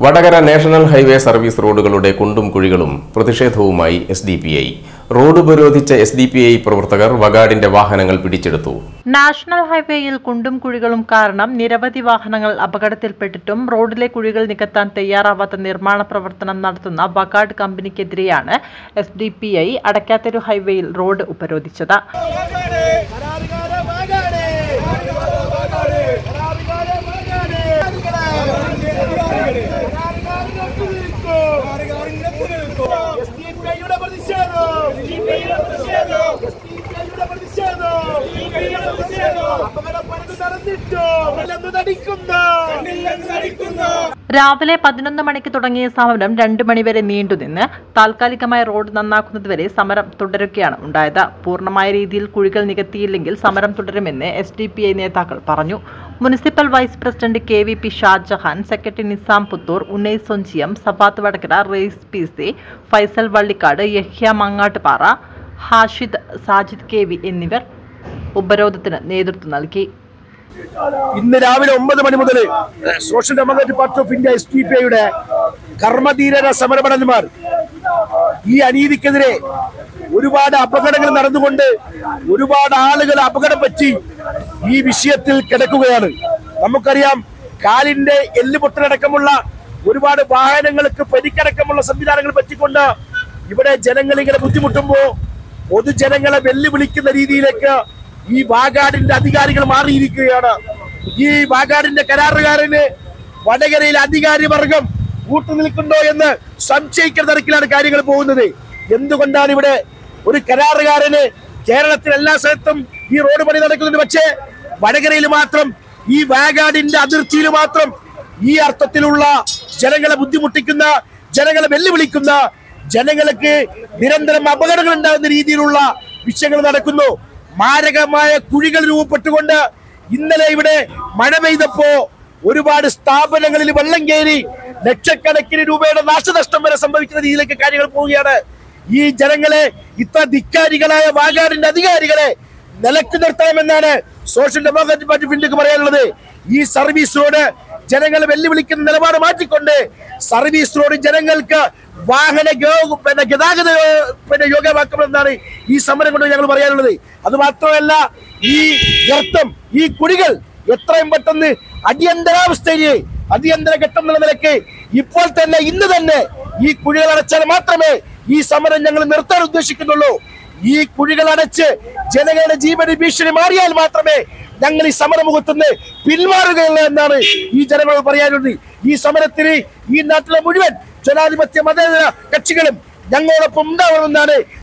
Vadakara national highway service റോഡുകളുടെ കുണ്ടും കുഴികളും പ്രതിഷേധവുമായി SDPI. റോഡ് ഉപരോധിച്ച SDPI പ്രവർത്തകർ വകാടിന്റെ വാഹനങ്ങൾ പിടിച്ചെടുത്തു. നാഷണൽ ഹൈവേയിൽ കുണ്ടും കുഴികളും കാരണം നിരവധി വാഹനങ്ങൾ അപകടത്തിൽപ്പെട്ടിട്ടും റോഡിലെ കുഴികൾ നികത്താൻ തയ്യാറാവാത്ത നിർമ്മാണ പ്രവർത്തനം നടത്തുന്ന വകാട് കമ്പനിക്കെതിരെയാണ് SDPI അടക്കാത്തെരു ഹൈവേയിൽ റോഡ് ഉപരോധിച്ചത്. രാവിലെ 11 മണിക്ക് തുടങ്ങിയ സമരം 2 മണിവരെ നീണ്ടുനിന്ന് താൽക്കാലികമായി റോഡ് നന്നാക്കുന്നതുവരെ സമരം തുടരുകയാണ് ഉണ്ടായത്. പൂർണ്ണമായ രീതിയിൽ കുഴികൾ നികത്തിയില്ലെങ്കിൽ സമരം തുടരുമെന്ന് SDPI നേതാക്കൾ പറഞ്ഞു. Municipal vice president KVP Shajahan, secretary Nizam Puthur, Unais സൊഞ്ചിയം, സബാത്ത് വടകര, റെയ്സ് PC, ഫൈസൽ വള്ളിക്കാട്, യഹ്യ മങ്ങാട്ടുപാറ, ഹാഷിദ്, സാജിദ് KV എന്നിവർ ഉപരോധത്തിന് നേതൃത്വം നൽകി. ഇന്ന് രാവിലെ 9 മണി മുതൽ social democratic party of India SDPIയുടെ കർമ്മധീരര സമരഭടന്മാർ ഈ അനീതിക്കെതിരെ ഒരുപാട് അപകടങ്ങൾ നടന്നുകൊണ്ട് ഒരുപാട് ആളുകൾ അപകടം പറ്റി ഈ വിഷയത്തിൽ കിടക്കുകയാണ്. നമുക്കറിയാം, കാലിന്റെ എല്ല് പൊട്ടലടക്കമുള്ള ഒരുപാട് വാഹനങ്ങൾക്ക് പരിക്കടക്കമുള്ള സംവിധാനങ്ങൾ പറ്റിക്കൊണ്ട് ഇവിടെ ജനങ്ങൾ ഇങ്ങനെ ബുദ്ധിമുട്ടുമ്പോൾ പൊതുജനങ്ങളെ വെല്ലുവിളിക്കുന്ന രീതിയിലേക്ക് ഈ വാഗാടിന്റെ അധികാരികൾ മാറിയിരിക്കുകയാണ്. ഈ വാഗാടിന്റെ കരാറുകാരന് വടകരയിലെ അധികാരി വർഗം കൂട്ടുനിൽക്കുന്നുണ്ടോ എന്ന് സംശയിക്കുന്ന തരത്തിലാണ് കാര്യങ്ങൾ പോകുന്നത്. എന്തുകൊണ്ടാണ് ഇവിടെ ഒരു കരാറുകാരന് കേരളത്തിലെ എല്ലാ സ്ഥലത്തും ഈ റോഡ് പണി നടക്കുന്നുണ്ട്, പക്ഷേ വടകരയിൽ മാത്രം ഈ വാഗാടിന്റെ അതിർത്തിയിൽ മാത്രം ഈ അർത്ഥത്തിലുള്ള ജനങ്ങളെ ബുദ്ധിമുട്ടിക്കുന്ന, ജനങ്ങളെ വെല്ലുവിളിക്കുന്ന, ജനങ്ങൾക്ക് നിരന്തരം അപകടങ്ങൾ ഉണ്ടാകുന്ന രീതിയിലുള്ള വിഷയങ്ങൾ നടക്കുന്നു. മാരകമായ കുഴികൾ രൂപപ്പെട്ടുകൊണ്ട് ഇന്നലെ ഇവിടെ മഴ പെയ്തപ്പോ ഒരുപാട് സ്ഥാപനങ്ങളിൽ വെള്ളം കയറി ലക്ഷക്കണക്കിന് രൂപയുടെ നാശനഷ്ടം വരെ സംഭവിക്കുന്ന രീതിയിലേക്ക് കാര്യങ്ങൾ പോവുകയാണ്. ഈ ജനങ്ങളെ, ഇത്ര ധിക്കാരികളായ വാഗാടിന്റെ അധികാരികളെ നിലക്ക് നിർത്തണമെന്നാണ് സോഷ്യൽ ഡെമോക്രാറ്റിക് പാർട്ടി ഓഫ് ഇന്ത്യക്ക് പറയാനുള്ളത്. ഈ സർവീസ് റോഡ് ജനങ്ങളെ വെല്ലുവിളിക്കുന്ന നിലപാട് മാറ്റിക്കൊണ്ട് സർവീസ് റോഡ് ജനങ്ങൾക്ക് വാഹന ഗതാഗത യോഗ്യമാക്കണമെന്നാണ് ഈ സമരം കൊണ്ട് ഞങ്ങൾ പറയാനുള്ളത്. അത് മാത്രമല്ല, ഈ ഗർത്തം, ഈ കുഴികൾ എത്രയും പെട്ടെന്ന് അടിയന്തരാവസ്ഥയിലെ അടിയന്തര ഘട്ടം എന്നുള്ള നിലയ്ക്ക് ഇപ്പോൾ തന്നെ, ഇന്ന് തന്നെ ഈ കുഴികൾ അടച്ചാൽ മാത്രമേ ഈ സമരം ഞങ്ങൾ നിർത്താൻ ഉദ്ദേശിക്കുന്നുള്ളൂ. ഈ കുഴികൾ അടച്ച് ജനങ്ങളുടെ ജീവന് ഭീഷണി മാറിയാൽ മാത്രമേ ഞങ്ങൾ ഈ സമരമുഖത്തുനിന്ന് പിന്മാറുകയുള്ളൂ എന്നാണ് ഈ ജനങ്ങളോട് പറയാനുള്ളത്. ഈ സമരത്തിന് ഈ നാട്ടിലെ മുഴുവൻ ജനാധിപത്യ മതേതര കക്ഷികളും ഞങ്ങളോടൊപ്പം ഉണ്ടാവണമെന്നാണ്